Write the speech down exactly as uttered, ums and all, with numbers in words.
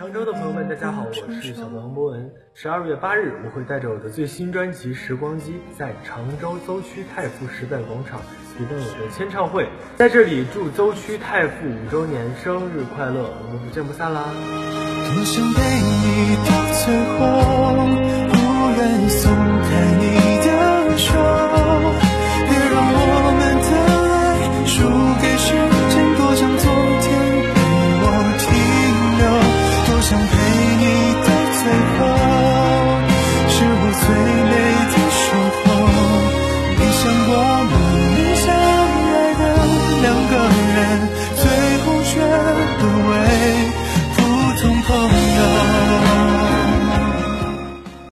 常州的朋友们，大家好，我是小王博文。十二月八日，我会带着我的最新专辑《时光机》在常州邹区太傅时代广场举办我的签唱会，在这里祝邹区太傅五周年生日快乐，我们不见不散啦！ 多想被你到最后，不愿送